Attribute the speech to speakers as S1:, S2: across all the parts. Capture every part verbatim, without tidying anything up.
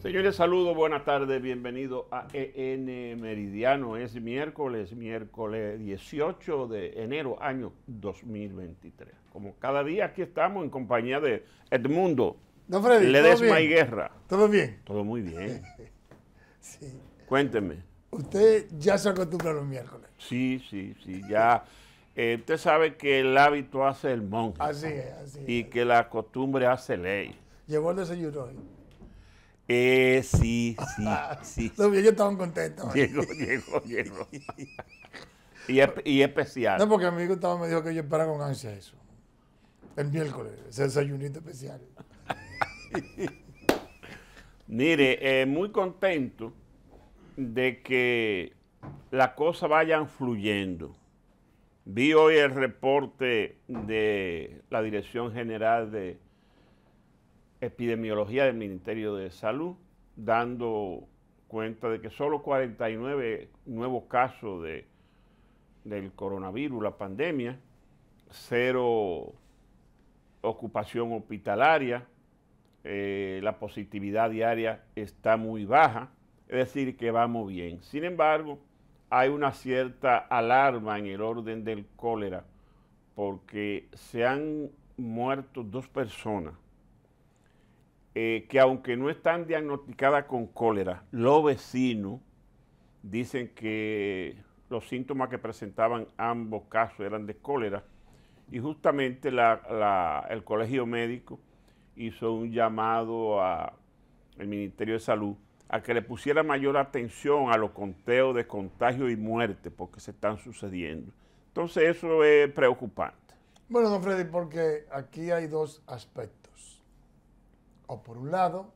S1: Señores, saludos, buenas tardes, bienvenidos a E N Meridiano. Es miércoles, miércoles dieciocho de enero, año dos mil veintitrés. Como cada día aquí estamos en compañía de Edmundo
S2: Don Freddy,
S1: Ledesma y Guerra.
S2: ¿Todo bien?
S1: Todo muy bien.
S2: Sí.
S1: Cuénteme.
S2: Usted ya se acostumbra a los miércoles.
S1: Sí, sí, sí, ya. Eh, usted sabe que el hábito hace el monje.
S2: Así es, así es.
S1: Y que la costumbre hace ley.
S2: Llevó el desayuno hoy.
S1: Eh, sí, sí, sí.
S2: Los viejos estaban contentos.
S1: Llegó, llegó, llegó. Y, es, y especial.
S2: No, porque mi hijo estaba, me dijo que yo esperaba con ansia eso. El miércoles, ese desayunito especial.
S1: Mire, eh, muy contento de que las cosas vayan fluyendo. Vi hoy el reporte de la Dirección General de Epidemiología del Ministerio de Salud, dando cuenta de que solo cuarenta y nueve nuevos casos de, del coronavirus, la pandemia, cero ocupación hospitalaria, eh, la positividad diaria está muy baja, es decir, que vamos bien. Sin embargo, hay una cierta alarma en el orden del cólera, porque se han muerto dos personas eh, que aunque no están diagnosticadas con cólera, los vecinos dicen que los síntomas que presentaban ambos casos eran de cólera, y justamente la, la, el Colegio Médico hizo un llamado al Ministerio de Salud a que le pusiera mayor atención a los conteos de contagio y muerte porque se están sucediendo. Entonces eso es preocupante.
S2: Bueno, don Freddy, porque aquí hay dos aspectos. O por un lado,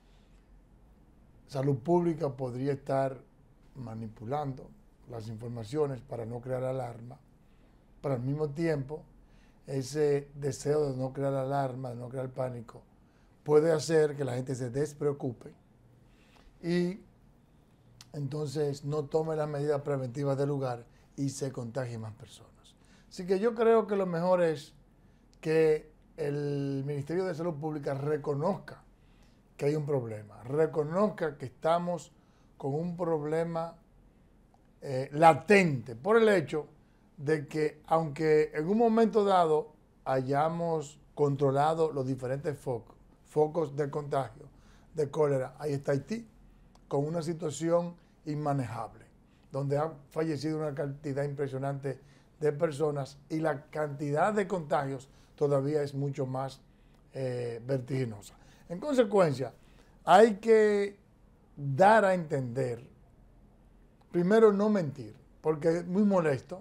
S2: Salud Pública podría estar manipulando las informaciones para no crear alarma, pero al mismo tiempo, ese deseo de no crear alarma, de no crear pánico, puede hacer que la gente se despreocupe y entonces no tome las medidas preventivas del lugar y se contagien más personas. Así que yo creo que lo mejor es que el Ministerio de Salud Pública reconozca que hay un problema, reconozca que estamos con un problema eh, latente por el hecho de que aunque en un momento dado hayamos controlado los diferentes focos, focos de contagio de cólera, ahí está Haití, con una situación inmanejable, donde ha fallecido una cantidad impresionante de personas y la cantidad de contagios todavía es mucho más eh, vertiginosa. En consecuencia, hay que dar a entender, primero no mentir, porque es muy molesto,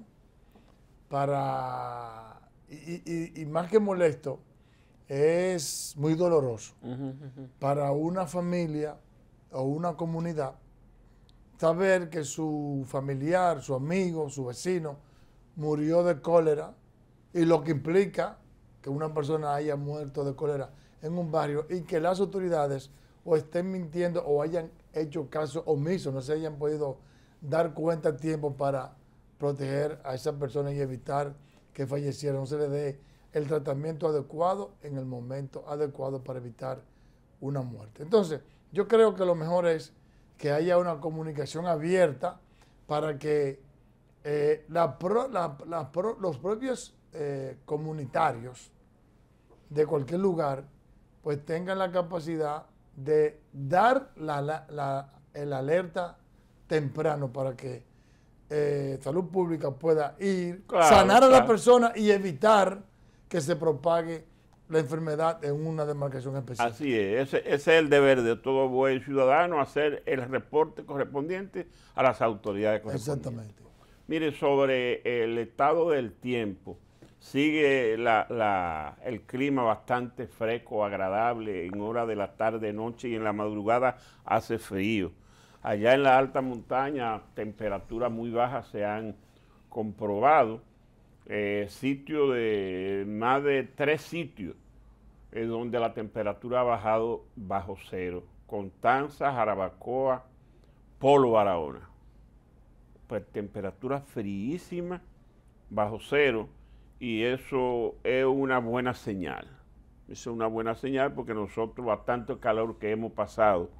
S2: para y, y, y más que molesto, es muy doloroso uh-huh, uh-huh. para una familia o una comunidad saber que su familiar, su amigo, su vecino murió de cólera, y lo que implica que una persona haya muerto de cólera en un barrio y que las autoridades o estén mintiendo o hayan hecho caso omiso, no se hayan podido dar cuenta a tiempo para proteger a esa persona y evitar que falleciera, no se le dé el tratamiento adecuado en el momento adecuado para evitar una muerte. Entonces, yo creo que lo mejor es que haya una comunicación abierta para que eh, la pro, la, la pro, los propios eh, comunitarios de cualquier lugar pues tengan la capacidad de dar la, la, la, el alerta temprano para que eh, Salud Pública pueda ir, claro, sanar a claro. la persona y evitar que se propague la enfermedad en una demarcación específica.
S1: Así es, ese, ese es el deber de todo buen ciudadano, hacer el reporte correspondiente a las autoridades correspondientes.
S2: Exactamente.
S1: Mire, sobre el estado del tiempo, sigue la, la, el clima bastante fresco, agradable, en horas de la tarde, noche y en la madrugada hace frío. Allá en la alta montaña, temperaturas muy bajas se han comprobado. Eh, sitios de más de tres sitios eh, donde la temperatura ha bajado bajo cero. Constanza, Jarabacoa, Polo Barahona. Pues temperatura fríísima, bajo cero, y eso es una buena señal. Eso es una buena señal porque nosotros, bastante calor que hemos pasado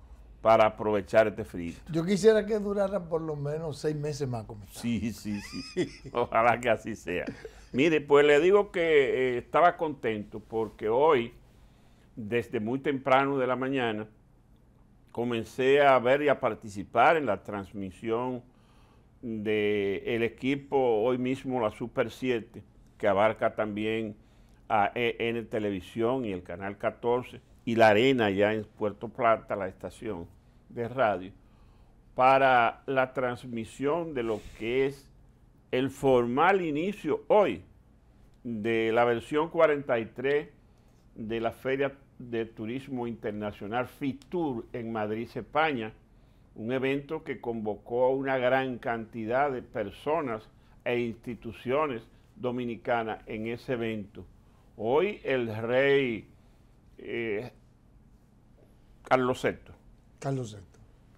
S1: para aprovechar este frío.
S2: Yo quisiera que durara por lo menos seis meses más. Como
S1: sí, sí, sí. Ojalá que así sea. Mire, pues le digo que eh, estaba contento porque hoy, desde muy temprano de la mañana, comencé a ver y a participar en la transmisión del equipo hoy mismo, la Super siete, que abarca también a E N Televisión y el Canal catorce, y La Arena ya en Puerto Plata, la estación de radio, para la transmisión de lo que es el formal inicio hoy de la versión cuarenta y tres de la Feria de Turismo Internacional FITUR en Madrid, España, un evento que convocó a una gran cantidad de personas e instituciones dominicanas en ese evento. Hoy el rey eh, Carlos sexto.
S2: Carlos sexto.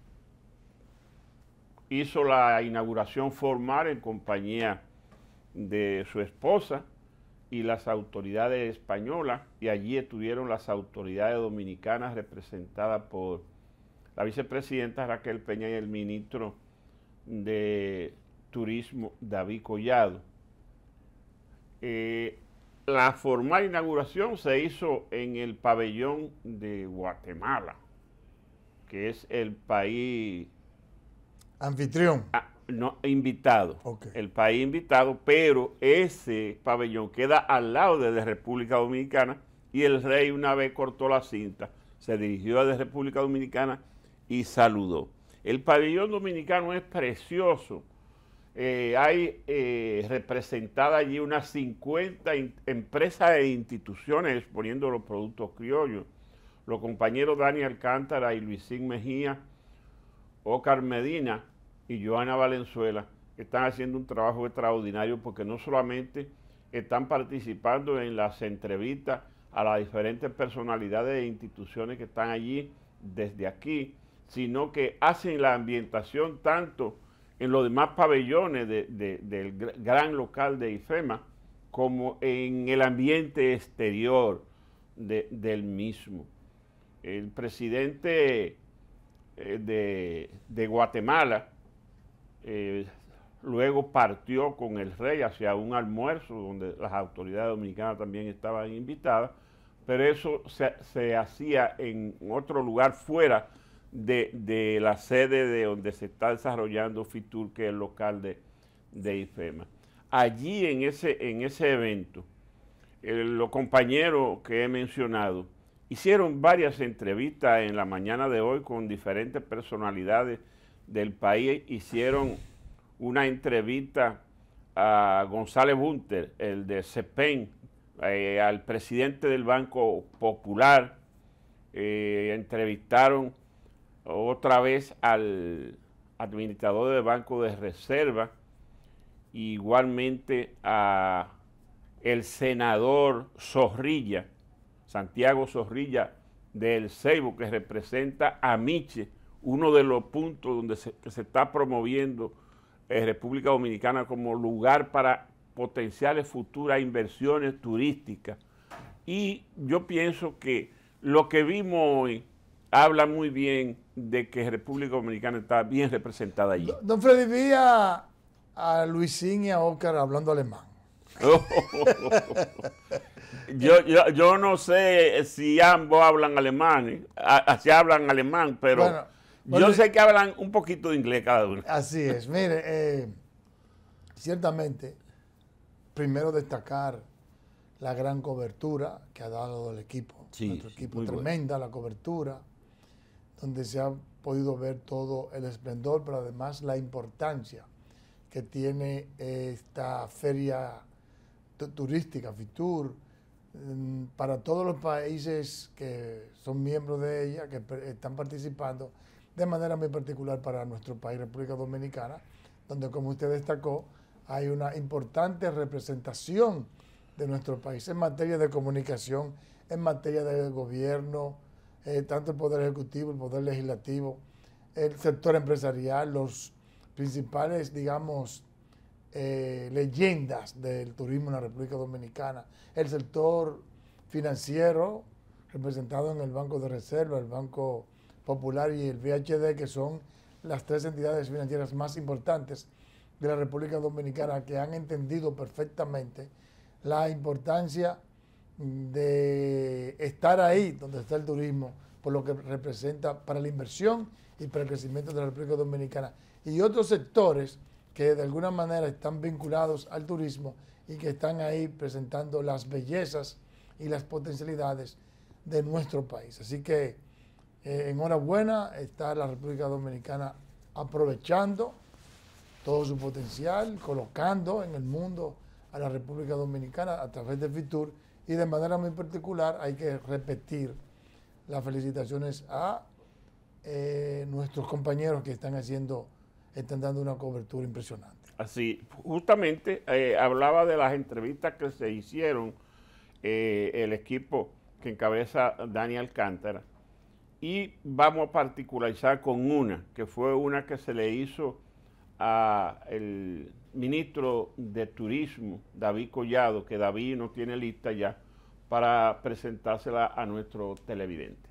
S1: Hizo la inauguración formal en compañía de su esposa y las autoridades españolas, y allí estuvieron las autoridades dominicanas representadas por la vicepresidenta Raquel Peña y el ministro de Turismo David Collado. Eh, la formal inauguración se hizo en el pabellón de Guatemala, que es el país
S2: anfitrión.
S1: Ah, no, invitado.
S2: Okay.
S1: El país invitado, pero ese pabellón queda al lado de la República Dominicana y el rey una vez cortó la cinta, se dirigió a la República Dominicana y saludó. El pabellón dominicano es precioso. Eh, hay eh, representada allí unas cincuenta in, empresas e instituciones exponiendo los productos criollos. Los compañeros Dani Alcántara y Luisín Mejía, Óscar Medina y Joana Valenzuela están haciendo un trabajo extraordinario porque no solamente están participando en las entrevistas a las diferentes personalidades e instituciones que están allí desde aquí, sino que hacen la ambientación tanto en los demás pabellones de, de, del gran local de IFEMA como en el ambiente exterior de, del mismo. El presidente eh, de, de Guatemala eh, luego partió con el rey hacia un almuerzo donde las autoridades dominicanas también estaban invitadas, pero eso se, se hacía en otro lugar fuera de, de la sede de donde se está desarrollando FITUR, que es el local de, de IFEMA. Allí en ese, en ese evento, eh, los compañeros que he mencionado hicieron varias entrevistas en la mañana de hoy con diferentes personalidades del país. Hicieron una entrevista a González Bunter, el de CEPEN, eh, al presidente del Banco Popular, eh, entrevistaron otra vez al administrador del Banco de Reserva, igualmente a el senador Zorrilla, Santiago Zorrilla del Ceibo, que representa a Miche, uno de los puntos donde se, que se está promoviendo eh, República Dominicana como lugar para potenciales futuras inversiones turísticas. Y yo pienso que lo que vimos hoy habla muy bien de que República Dominicana está bien representada allí.
S2: Don Freddy, vi a, a Luisín y a Óscar hablando alemán.
S1: yo, yo, yo no sé si ambos hablan alemán, así hablan alemán, pero bueno, bueno, yo sé que hablan un poquito de inglés cada uno.
S2: Así es, mire, eh, ciertamente, primero destacar la gran cobertura que ha dado el equipo,
S1: sí,
S2: nuestro equipo,
S1: sí,
S2: tremenda
S1: bueno.
S2: La cobertura, donde se ha podido ver todo el esplendor, pero además la importancia que tiene esta feria turística, FITUR, para todos los países que son miembros de ella, que están participando, de manera muy particular para nuestro país, República Dominicana, donde, como usted destacó, hay una importante representación de nuestro país en materia de comunicación, en materia de gobierno, eh, tanto el Poder Ejecutivo, el Poder Legislativo, el sector empresarial, los principales, digamos, Eh, leyendas del turismo en la República Dominicana, el sector financiero representado en el Banco de Reserva, el Banco Popular y el B H D, que son las tres entidades financieras más importantes de la República Dominicana, que han entendido perfectamente la importancia de estar ahí donde está el turismo, por lo que representa para la inversión y para el crecimiento de la República Dominicana. Y otros sectores que de alguna manera están vinculados al turismo y que están ahí presentando las bellezas y las potencialidades de nuestro país. Así que eh, enhorabuena, está la República Dominicana aprovechando todo su potencial, colocando en el mundo a la República Dominicana a través de Fitur, y de manera muy particular hay que repetir las felicitaciones a eh, nuestros compañeros que están haciendo, están dando una cobertura impresionante.
S1: Así, justamente eh, hablaba de las entrevistas que se hicieron eh, el equipo que encabeza Dani Alcántara, y vamos a particularizar con una, que fue una que se le hizo al ministro de Turismo, David Collado, que David no tiene lista ya, para presentársela a nuestro televidente.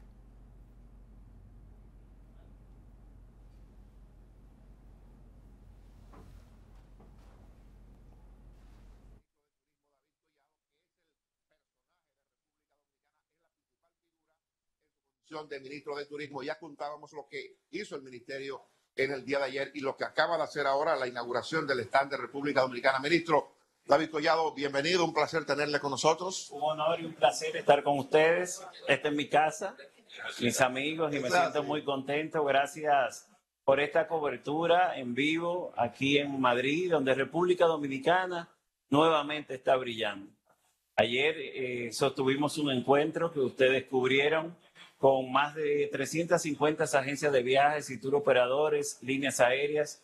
S3: De ministro de Turismo. Ya contábamos lo que hizo el ministerio en el día de ayer y lo que acaba de hacer ahora, la inauguración del stand de República Dominicana. Ministro David Collado, bienvenido, un placer tenerle con nosotros.
S4: Un honor y un placer estar con ustedes. Esta es mi casa, mis amigos, y me Gracias. siento muy contento. Gracias por esta cobertura en vivo aquí en Madrid, donde República Dominicana nuevamente está brillando. Ayer eh, sostuvimos un encuentro que ustedes cubrieron con más de trescientas cincuenta agencias de viajes y tour operadores, líneas aéreas,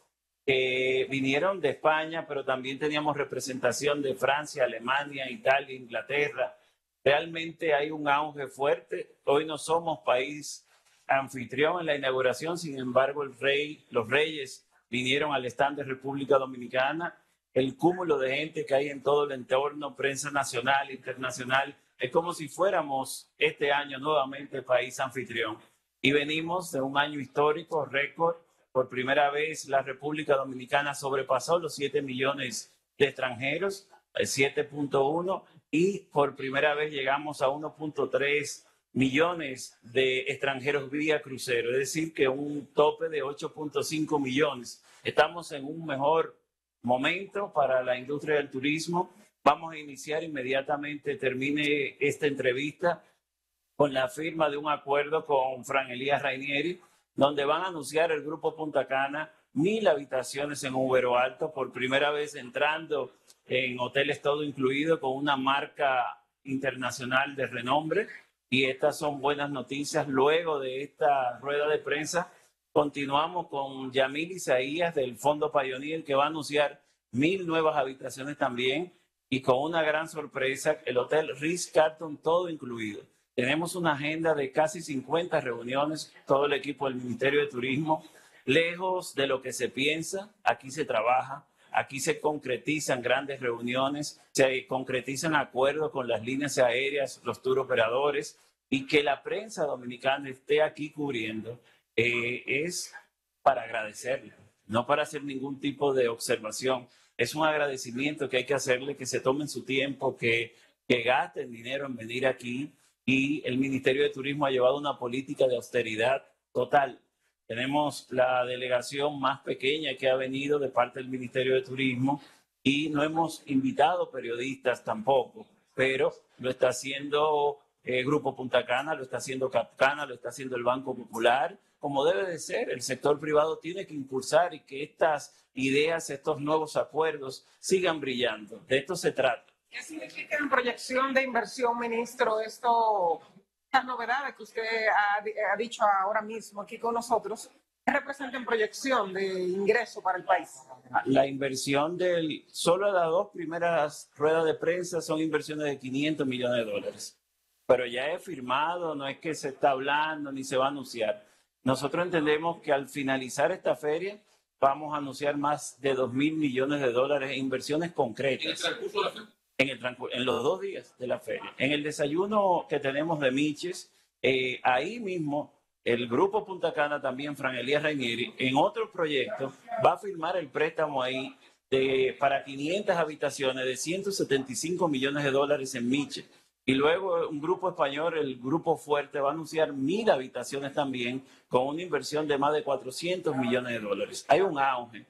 S4: que vinieron de España, pero también teníamos representación de Francia, Alemania, Italia, Inglaterra. Realmente hay un auge fuerte. Hoy no somos país anfitrión en la inauguración, sin embargo el rey, los reyes vinieron al stand de República Dominicana. El cúmulo de gente que hay en todo el entorno, prensa nacional, internacional, es como si fuéramos este año nuevamente país anfitrión. Y venimos de un año histórico, récord. Por primera vez la República Dominicana sobrepasó los siete millones de extranjeros, siete punto uno, y por primera vez llegamos a uno punto tres millones de extranjeros vía crucero, es decir, que un tope de ocho punto cinco millones. Estamos en un mejor momento para la industria del turismo. Vamos a iniciar inmediatamente, termine esta entrevista, con la firma de un acuerdo con Fran Elías Rainieri, donde van a anunciar el Grupo Punta Cana mil habitaciones en Uvero Alto, por primera vez entrando en hoteles todo incluido con una marca internacional de renombre. Y estas son buenas noticias. Luego de esta rueda de prensa, continuamos con Yamil Isaías del Fondo Pioneer, que va a anunciar mil nuevas habitaciones también. Y con una gran sorpresa, el Hotel Ritz-Carlton todo incluido. Tenemos una agenda de casi cincuenta reuniones, todo el equipo del Ministerio de Turismo, lejos de lo que se piensa. Aquí se trabaja, aquí se concretizan grandes reuniones, se concretizan acuerdos con las líneas aéreas, los tour operadores, y que la prensa dominicana esté aquí cubriendo eh, es para agradecerle, no para hacer ningún tipo de observación. Es un agradecimiento que hay que hacerle, que se tomen su tiempo, que, que gasten dinero en venir aquí. Y el Ministerio de Turismo ha llevado una política de austeridad total. Tenemos la delegación más pequeña que ha venido de parte del Ministerio de Turismo y no hemos invitado periodistas tampoco, pero lo está haciendo el Grupo Punta Cana, lo está haciendo Capcana, lo está haciendo el Banco Popular, como debe de ser. El sector privado tiene que impulsar y que estas ideas, estos nuevos acuerdos sigan brillando. De esto se trata.
S5: ¿Qué significa en proyección de inversión, ministro, esto, estas novedades que usted ha, ha dicho ahora mismo aquí con nosotros? ¿Qué representa en proyección de ingreso para el país?
S4: La inversión del, solo las dos primeras ruedas de prensa son inversiones de quinientos millones de dólares. Pero ya he firmado, no es que se está hablando ni se va a anunciar. Nosotros entendemos que al finalizar esta feria vamos a anunciar más de dos mil millones de dólares en inversiones concretas. ¿En el transcurso de la feria? En, el, en los dos días de la feria. En el desayuno que tenemos de Miches, eh, ahí mismo el Grupo Punta Cana, también Fran Elías Rainieri, en otro proyecto va a firmar el préstamo ahí de, para quinientas habitaciones de ciento setenta y cinco millones de dólares en Miche. Y luego un grupo español, el Grupo Fuerte, va a anunciar mil habitaciones también con una inversión de más de cuatrocientos millones de dólares. Hay un auge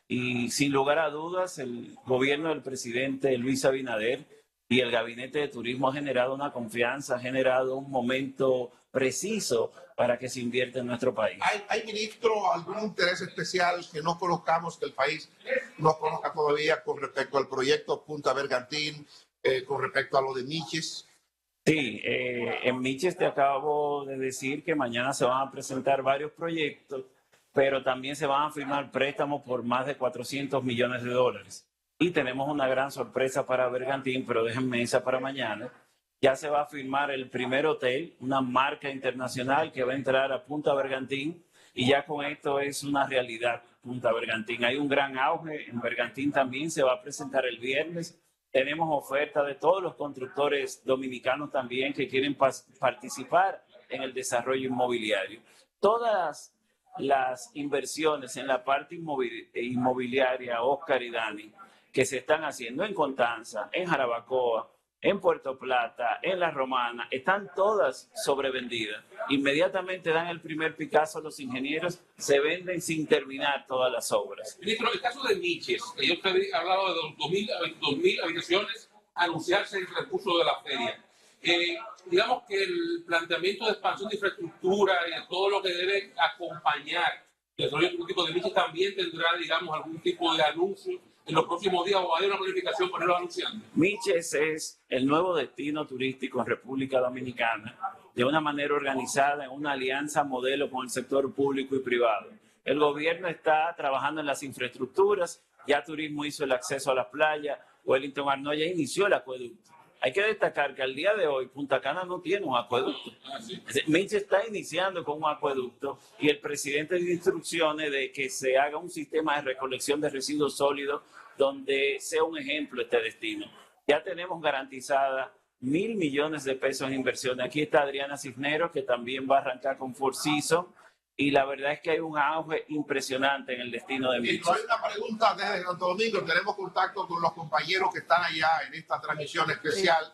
S4: y sin lugar a dudas el gobierno del presidente Luis Abinader y el Gabinete de Turismo ha generado una confianza, ha generado un momento preciso para que se invierta en nuestro país.
S3: ¿Hay, hay, ministro, algún interés especial que no conozcamos, que el país no conozca todavía con respecto al proyecto Punta Bergantín, eh, con respecto a lo de Miches?
S4: Sí, eh, en Miches te acabo de decir que mañana se van a presentar varios proyectos, pero también se van a firmar préstamos por más de cuatrocientos millones de dólares. Y tenemos una gran sorpresa para Bergantín, pero déjenme esa para mañana. Ya se va a firmar el primer hotel, una marca internacional que va a entrar a Punta Bergantín, y ya con esto es una realidad Punta Bergantín. Hay un gran auge en Bergantín, también se va a presentar el viernes. Tenemos oferta de todos los constructores dominicanos también que quieren participar en el desarrollo inmobiliario. Todas las inversiones en la parte inmobiliaria, Oscar y Dani, que se están haciendo en Constanza, en Jarabacoa, en Puerto Plata, en La Romana, están todas sobrevendidas. Inmediatamente dan el primer picazo a los ingenieros, se venden sin terminar todas las obras.
S6: Ministro, el caso de Miches, yo usted ha hablado de dos mil habitaciones, anunciarse el recurso de la feria. Eh, digamos que el planteamiento de expansión de infraestructura y de todo lo que debe acompañar el desarrollo turístico de Miches también tendrá, digamos, algún tipo de anuncio en los próximos días, o hay una planificación para irlo anunciando.
S4: Miches es el nuevo destino turístico en República Dominicana, de una manera organizada, en una alianza modelo con el sector público y privado. El gobierno está trabajando en las infraestructuras, ya Turismo hizo el acceso a las playas, Wellington Arnold ya inició el acueducto. Hay que destacar que al día de hoy Punta Cana no tiene un acueducto. Miches está iniciando con un acueducto y el presidente dio instrucciones de que se haga un sistema de recolección de residuos sólidos donde sea un ejemplo este destino. Ya tenemos garantizada mil millones de pesos en inversiones. Aquí está Adriana Cisneros, que también va a arrancar con Four Seasons, y la verdad es que hay un auge impresionante en el destino de Miches.
S3: Hay una pregunta desde Santo Domingo. Tenemos contacto con los compañeros que están allá en esta transmisión especial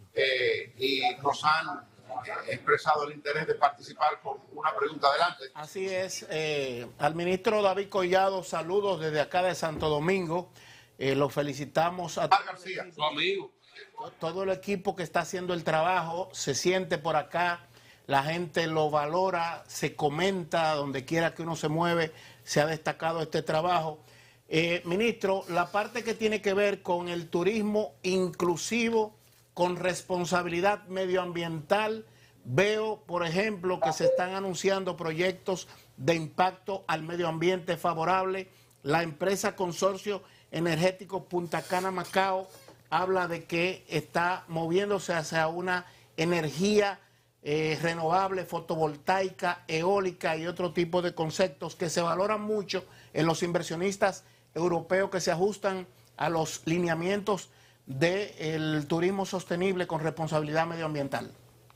S3: eh, y nos han eh, expresado el interés de participar con una pregunta. Adelante.
S7: Así es. Eh, al ministro David Collado, saludos desde acá de Santo Domingo. Eh, lo felicitamos a
S3: Mar García,
S6: su amigo.
S7: todo el equipo que está haciendo el trabajo. Se siente por acá. La gente lo valora, se comenta, donde quiera que uno se mueve, se ha destacado este trabajo. Eh, ministro, la parte que tiene que ver con el turismo inclusivo, con responsabilidad medioambiental, veo, por ejemplo, que se están anunciando proyectos de impacto al medio ambiente favorable. La empresa Consorcio Energético Punta Cana Macao habla de que está moviéndose hacia una energía Eh, renovable, fotovoltaica, eólica y otro tipo de conceptos que se valoran mucho en los inversionistas europeos que se ajustan a los lineamientos del turismo sostenible con responsabilidad medioambiental.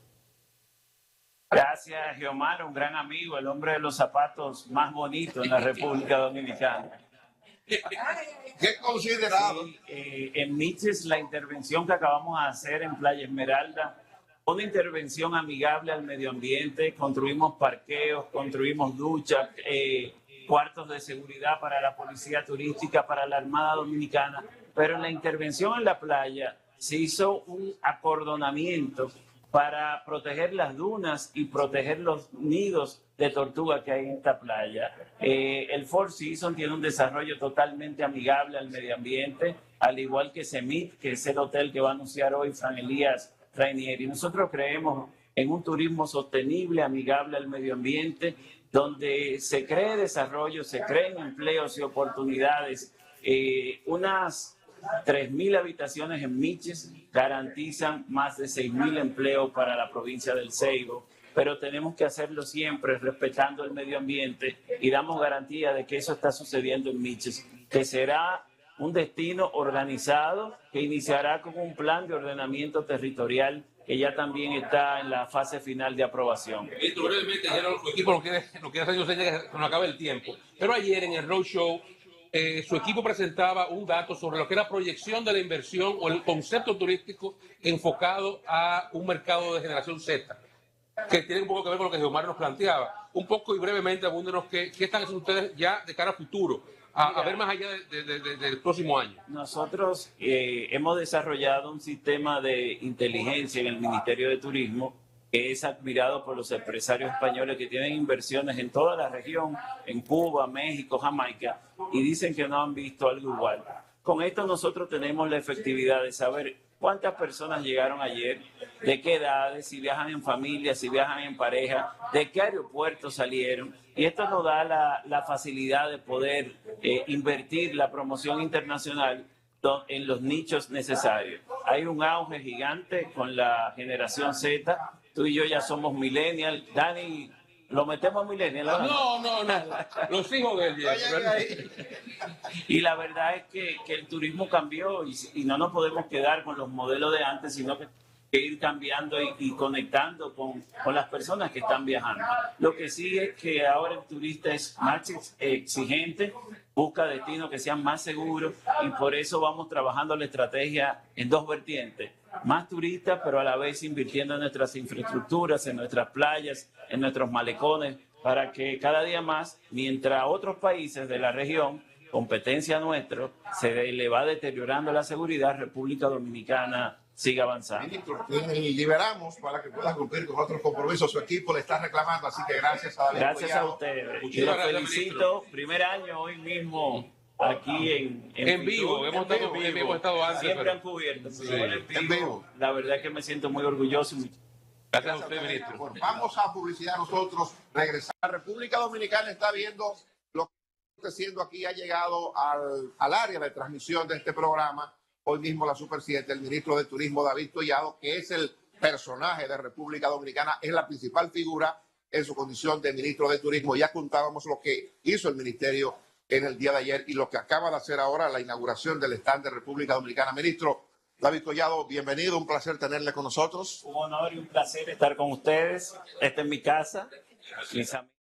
S4: Gracias, Geomar, un gran amigo, el hombre de los zapatos más bonitos en la República Dominicana.
S3: ¿Qué considerado?
S4: Sí, eh, en Miches, la intervención que acabamos de hacer en Playa Esmeralda, una intervención amigable al medio ambiente, construimos parqueos, construimos duchas, eh, cuartos de seguridad para la policía turística, para la Armada Dominicana, pero en la intervención en la playa se hizo un acordonamiento para proteger las dunas y proteger los nidos de tortuga que hay en esta playa. Eh, el Four Seasons tiene un desarrollo totalmente amigable al medio ambiente, al igual que Semit, que es el hotel que va a anunciar hoy Fran Elías Rainieri. Nosotros creemos en un turismo sostenible, amigable al medio ambiente, donde se cree desarrollo, se creen empleos y oportunidades. Eh, unas tres mil habitaciones en Miches garantizan más de seis mil empleos para la provincia del Ceibo, pero tenemos que hacerlo siempre respetando el medio ambiente y damos garantía de que eso está sucediendo en Miches, que será un destino organizado que iniciará con un plan de ordenamiento territorial que ya también está en la fase final de aprobación.
S6: Esto brevemente, ya su equipo no quiere, no quiere hacer señas que se nos acabe el tiempo, pero ayer en el roadshow eh, su equipo presentaba un dato sobre lo que era proyección de la inversión o el concepto turístico enfocado a un mercado de generación Z, que tiene un poco que ver con lo que Geomar nos planteaba. Un poco y brevemente, abúndenos qué, qué están haciendo ustedes ya de cara a futuro, a, a ver más allá de, de, de, del próximo año.
S4: Nosotros eh, hemos desarrollado un sistema de inteligencia en el Ministerio de Turismo que es admirado por los empresarios españoles que tienen inversiones en toda la región, en Cuba, México, Jamaica, y dicen que no han visto algo igual. Con esto nosotros tenemos la efectividad de saber cuántas personas llegaron ayer, de qué edades, si viajan en familia, si viajan en pareja, de qué aeropuertos salieron. Y esto nos da la, la facilidad de poder eh, invertir la promoción internacional en los nichos necesarios. Hay un auge gigante con la generación Z. Tú y yo ya somos millennials. Dani, ¿lo metemos millennial?
S6: No, no, no. Los hijos de él.
S4: Y la verdad es que, que el turismo cambió y, y no nos podemos quedar con los modelos de antes, sino que que ir cambiando y, y conectando con, con las personas que están viajando. Lo que sí es que ahora el turista es más exigente, busca destinos que sean más seguros y por eso vamos trabajando la estrategia en dos vertientes. Más turistas, pero a la vez invirtiendo en nuestras infraestructuras, en nuestras playas, en nuestros malecones, para que cada día más, mientras otros países de la región, competencia nuestra, se le va deteriorando la seguridad, República Dominicana sigue avanzando.
S3: Ministro, liberamos para que pueda cumplir con otros compromisos. Su equipo le está reclamando, así que gracias a David
S4: Gracias
S3: Collado.
S4: a ustedes.
S6: Muchas
S4: Y los
S6: gracias,
S4: felicito.
S6: ministro.
S4: Primer año hoy mismo aquí en, en,
S6: En vivo,
S4: Fitur.
S6: hemos estado en vivo, hemos estado antes,
S4: Siempre
S6: pero-
S4: han cubierto.
S6: Sí.
S4: pero ahora en vivo,
S3: En vivo.
S4: La verdad es que me siento muy orgulloso. y
S6: Gracias a usted, ministro.
S3: Bueno, vamos a publicidad nosotros, regresar. La República Dominicana está viendo lo que está haciendo aquí, ha llegado al, al área de transmisión de este programa. Hoy mismo la subpresidenta, el ministro de Turismo, David Collado, que es el personaje de República Dominicana, es la principal figura en su condición de ministro de Turismo. Ya contábamos lo que hizo el ministerio en el día de ayer y lo que acaba de hacer ahora, la inauguración del stand de República Dominicana. Ministro David Collado, bienvenido, un placer tenerle con nosotros.
S4: Un honor y un placer estar con ustedes. Esta es mi casa. Mis amigos.